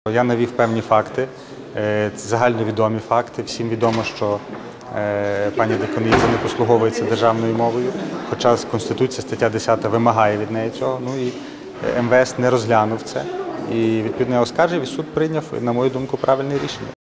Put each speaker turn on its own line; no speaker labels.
Я навів певні факти, загальновідомі факти. Всім відомо, що пані Деканоїдзе не послуговується державною мовою, хоча Конституція, стаття 10 вимагає від неї цього. Ну і МВС не розглянув це. І відповідно я оскаржив, і суд прийняв, на мою думку, правильне рішення.